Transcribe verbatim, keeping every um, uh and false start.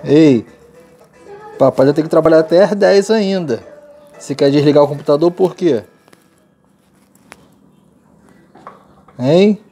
Ei, papai já tem que trabalhar até às dez ainda. Você quer desligar o computador por quê? Hein?